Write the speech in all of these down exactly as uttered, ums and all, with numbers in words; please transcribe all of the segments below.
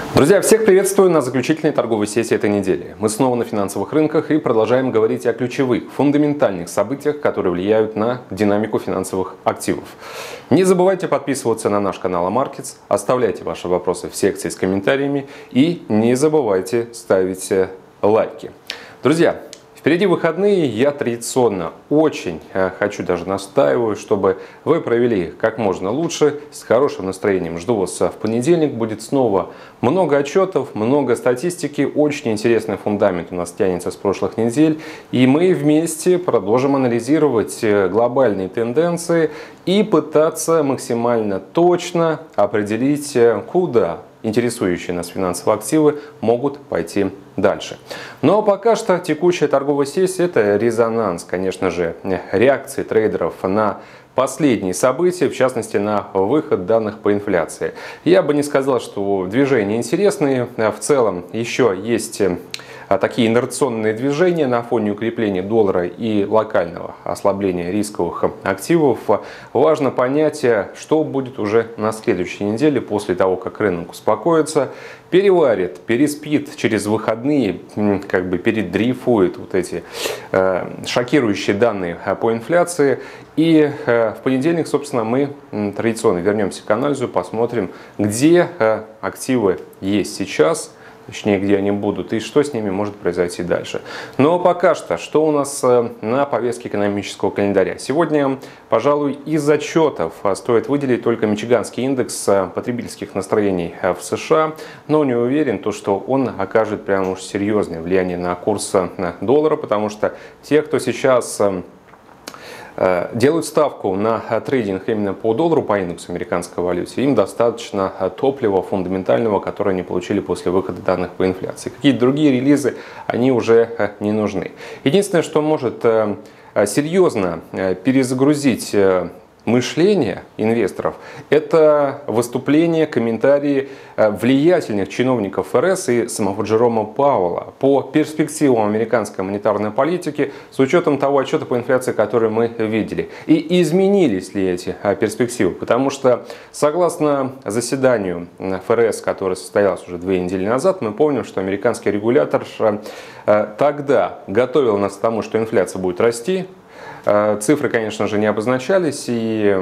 Друзья, всех приветствую на заключительной торговой сессии этой недели. Мы снова на финансовых рынках и продолжаем говорить о ключевых, фундаментальных событиях, которые влияют на динамику финансовых активов. Не забывайте подписываться на наш канал Амаркетс, оставляйте ваши вопросы в секции с комментариями и не забывайте ставить лайки. Друзья, впереди выходные, я традиционно очень хочу, даже настаиваю, чтобы вы провели их как можно лучше, с хорошим настроением. Жду вас в понедельник, будет снова много отчетов, много статистики, очень интересный фундамент у нас тянется с прошлых недель. И мы вместе продолжим анализировать глобальные тенденции и пытаться максимально точно определить, куда интересующие нас финансовые активы могут пойти дальше. Но пока что текущая торговая сессия — это резонанс, конечно же, реакции трейдеров на последние события, в частности на выход данных по инфляции. Я бы не сказал, что движения интересные. В целом еще есть такие инерционные движения на фоне укрепления доллара и локального ослабления рисковых активов. Важно понять, что будет уже на следующей неделе, после того, как рынок успокоится, переварит, переспит через выходные, как бы передрейфует вот эти э, шокирующие данные по инфляции. И э, в понедельник, собственно, мы традиционно вернемся к анализу, посмотрим, где э, активы есть сейчас, точнее, где они будут и что с ними может произойти дальше. Но пока что, что у нас на повестке экономического календаря? Сегодня, пожалуй, из отчетов стоит выделить только Мичиганский индекс потребительских настроений в США, но не уверен, то, что он окажет прямо уж серьезное влияние на курс доллара, потому что те, кто сейчас делают ставку на трейдинг именно по доллару, по индексу американской валюте, им достаточно топлива фундаментального, которое они получили после выхода данных по инфляции. Какие-то другие релизы, они уже не нужны. Единственное, что может серьезно перезагрузить мышление инвесторов, это выступления, комментарии влиятельных чиновников ФРС и самого Джерома Пауэлла по перспективам американской монетарной политики с учетом того отчета по инфляции, который мы видели. И изменились ли эти перспективы? Потому что согласно заседанию ФРС, которое состоялось уже две недели назад, мы помним, что американский регулятор тогда готовил нас к тому, что инфляция будет расти. Цифры, конечно же, не обозначались, и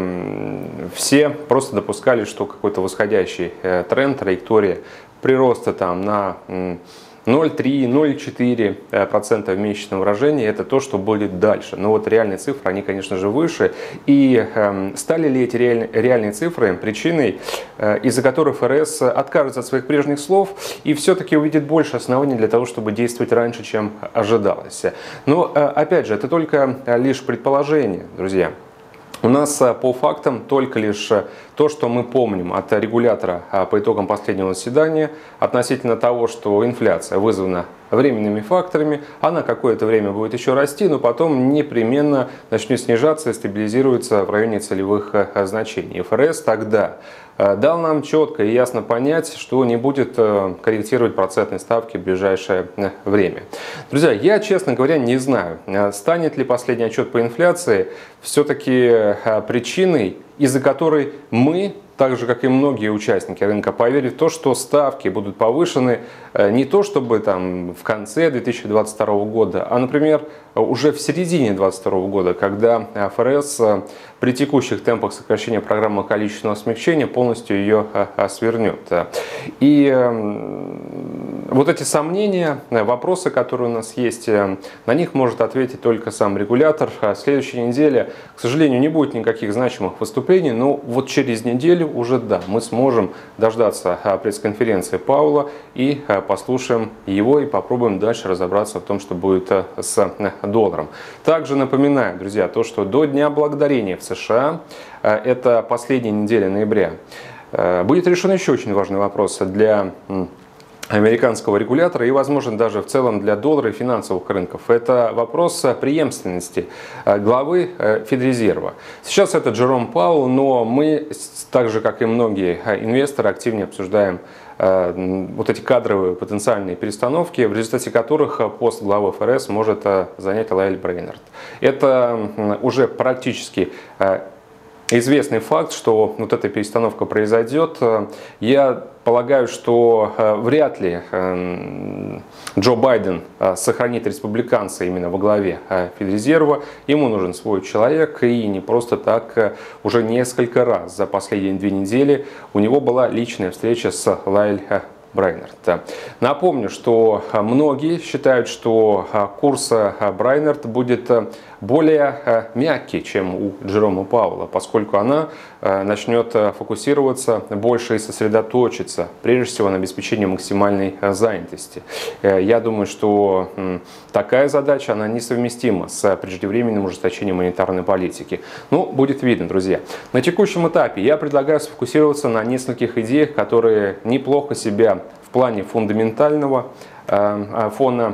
все просто допускали, что какой-то восходящий тренд, траектория прироста там на ноль целых три — ноль целых четыре десятых процента в месячном выражении — это то, что будет дальше. Но вот реальные цифры, они, конечно же, выше. И э, стали ли эти реаль, реальные цифры причиной, э, из-за которой ФРС откажется от своих прежних слов и все-таки увидит больше оснований для того, чтобы действовать раньше, чем ожидалось? Но, э, опять же, это только лишь предположение, друзья. У нас по фактам только лишь то, что мы помним от регулятора по итогам последнего заседания относительно того, что инфляция вызвана временными факторами, она какое-то время будет еще расти, но потом непременно начнет снижаться и стабилизируется в районе целевых значений. ФРС тогда дал нам четко и ясно понять, что не будет корректировать процентные ставки в ближайшее время. Друзья, я, честно говоря, не знаю, станет ли последний отчет по инфляции все-таки причиной, из-за которой мы, так же как и многие участники рынка, поверят в то, что ставки будут повышены не то чтобы там в конце две тысячи двадцать второго года, а, например, уже в середине две тысячи двадцать второго года, когда ФРС при текущих темпах сокращения программы количественного смягчения полностью ее свернет. И вот эти сомнения, вопросы, которые у нас есть, на них может ответить только сам регулятор. В следующей неделе, к сожалению, не будет никаких значимых выступлений, но вот через неделю уже да, мы сможем дождаться пресс-конференции Пауэлла и послушаем его и попробуем дальше разобраться в том, что будет с долларом. Также напоминаю, друзья, то, что до Дня Благодарения в США, это последняя неделя ноября, будет решен еще очень важный вопрос для американского регулятора и, возможно, даже в целом для доллара и финансовых рынков. Это вопрос преемственности главы Федрезерва. Сейчас это Джером Пауэлл, но мы, так же как и многие инвесторы, активнее обсуждаем вот эти кадровые потенциальные перестановки, в результате которых пост главы ФРС может занять Лаэль Брейнард. Это уже практически известный факт, что вот эта перестановка произойдет. Я полагаю, что вряд ли Джо Байден сохранит республиканца именно во главе Федрезерва. Ему нужен свой человек, и не просто так. Уже несколько раз за последние две недели у него была личная встреча с Лайль Брайнерт. Напомню, что многие считают, что курс Брайнерт будет более мягкий, чем у Джерома Пауэлла, поскольку она начнет фокусироваться больше и сосредоточиться, прежде всего, на обеспечении максимальной занятости. Я думаю, что такая задача, она несовместима с преждевременным ужесточением монетарной политики. Ну, будет видно, друзья. На текущем этапе я предлагаю сфокусироваться на нескольких идеях, которые неплохо себя в плане фундаментального фона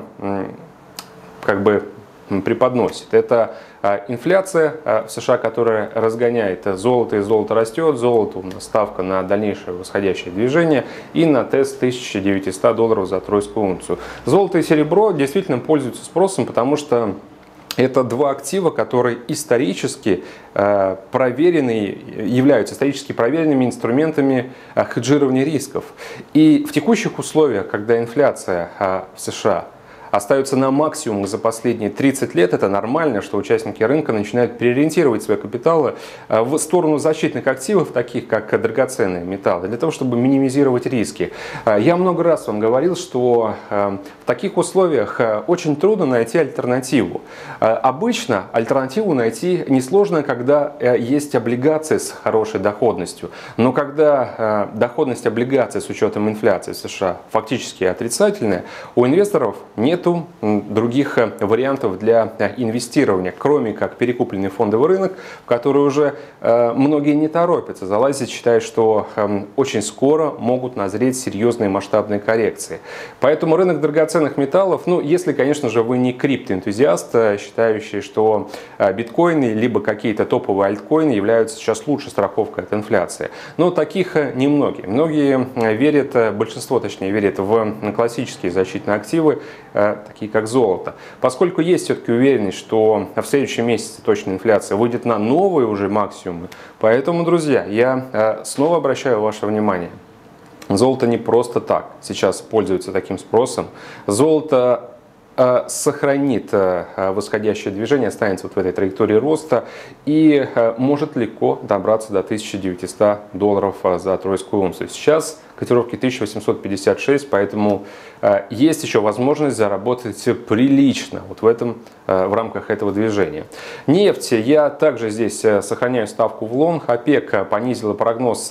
как бы преподносит. Это инфляция в США, которая разгоняет золото, и золото растет. Золото у нас ставка на дальнейшее восходящее движение и на тест тысяча девятьсот долларов за тройскую унцию. Золото и серебро действительно пользуются спросом, потому что это два актива, которые исторически проверенные, являются исторически проверенными инструментами хеджирования рисков. И в текущих условиях, когда инфляция в США остаются на максимум за последние тридцать лет, это нормально, что участники рынка начинают переориентировать свои капиталы в сторону защитных активов, таких как драгоценные металлы, для того, чтобы минимизировать риски. Я много раз вам говорил, что в таких условиях очень трудно найти альтернативу. Обычно альтернативу найти несложно, когда есть облигации с хорошей доходностью. Но когда доходность облигаций с учетом инфляции в США фактически отрицательная, у инвесторов нет других вариантов для инвестирования, кроме как перекупленный фондовый рынок, в который уже многие не торопятся залазить, считая, что очень скоро могут назреть серьезные масштабные коррекции. Поэтому рынок драгоценных металлов, ну, если, конечно же, вы не криптоэнтузиаст, считающий, что биткоины либо какие-то топовые альткоины являются сейчас лучшей страховкой от инфляции. Но таких немногие. Многие верят, большинство точнее верят в классические защитные активы, такие как золото. Поскольку есть все-таки уверенность, что в следующем месяце точно инфляция выйдет на новые уже максимумы, поэтому, друзья, я снова обращаю ваше внимание. Золото не просто так сейчас пользуется таким спросом. Золото сохранит восходящее движение, останется вот в этой траектории роста и может легко добраться до тысячи девятисот долларов за тройскую унцию. Сейчас котировки тысяча восемьсот пятьдесят шесть, поэтому есть еще возможность заработать прилично вот в, этом, в рамках этого движения. Нефть. Я также здесь сохраняю ставку в лонг. ОПЕК понизила прогноз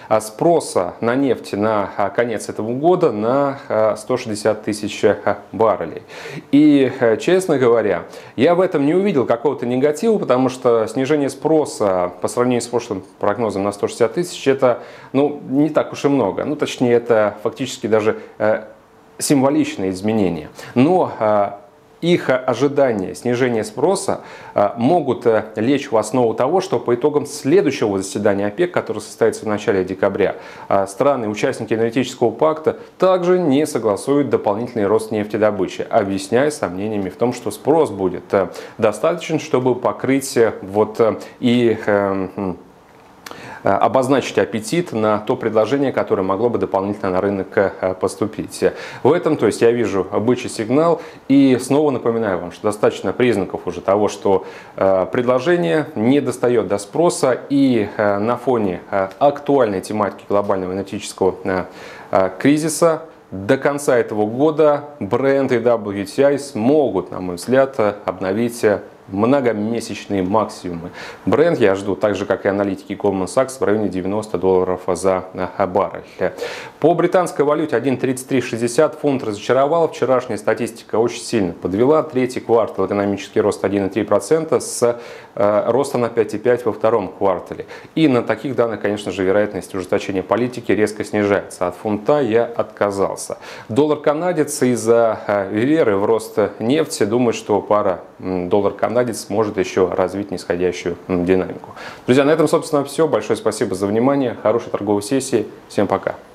спроса на нефть на конец этого года на сто шестьдесят тысяч баррелей. И, честно говоря, я в этом не увидел какого-то негатива, потому что снижение спроса по сравнению с прошлым прогнозом на сто шестьдесят тысяч, это ну, не так уж и много. Ну, точнее, это фактически даже э, символичные изменения. Но э, их ожидания снижения спроса э, могут э, лечь в основу того, что по итогам следующего заседания ОПЕК, которое состоится в начале декабря, э, страны, участники энергетического пакта, также не согласуют дополнительный рост нефтедобычи, объясняя сомнениями в том, что спрос будет э, достаточен, чтобы покрыть э, вот, э, и э, обозначить аппетит на то предложение, которое могло бы дополнительно на рынок поступить. В этом, то есть, я вижу бычий сигнал, и снова напоминаю вам, что достаточно признаков уже того, что предложение не достает до спроса, и на фоне актуальной тематики глобального энергетического кризиса до конца этого года Brent и дабл ю ти ай смогут, на мой взгляд, обновить многомесячные максимумы. Brent я жду, так же как и аналитики Goldman Sachs, в районе девяноста долларов за баррель. По британской валюте один тридцать три шестьдесят, фунт разочаровал. Вчерашняя статистика очень сильно подвела. Третий квартал экономический рост один и три десятых процента с э, ростом на пять и пять десятых процента во втором квартале. И на таких данных, конечно же, вероятность ужесточения политики резко снижается. От фунта я отказался. Доллар-канадец из-за э, веры в рост нефти думает, что пара доллар-канадец может еще развить нисходящую динамику. Друзья, на этом, собственно, все. Большое спасибо за внимание. Хорошей торговой сессии. Всем пока.